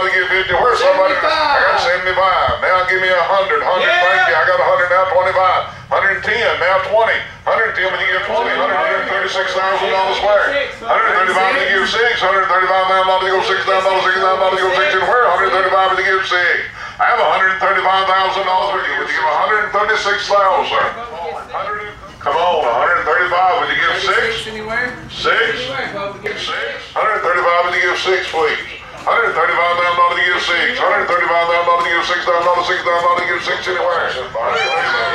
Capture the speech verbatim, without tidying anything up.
to give fifty. Where's somebody? I got seventy-five. Now give me a hundred. Hundred. Yeah. Thank you. I got a hundred now. Twenty-five. Hundred and ten. Now twenty. Hundred and ten. When you give twenty. Hundred thirty-six thousand dollars where? Hundred thirty-five. When you give six. Hundred thirty-five thousand dollars. You go six thousand dollars. Six thousand dollars. You go six. And where? Hundred thirty-five. When you give six. I have a hundred thirty-five thousand dollars. When you give a hundred thirty-six thousand. Come on, one hundred thirty-five. When you give six. Six. Six. Hundred thirty-five. When you give six, please. Hundred thirty-five thousand dollars to give six. Hundred thirty-five thousand dollars to give six thousand dollars. Six thousand dollars to give six anywhere.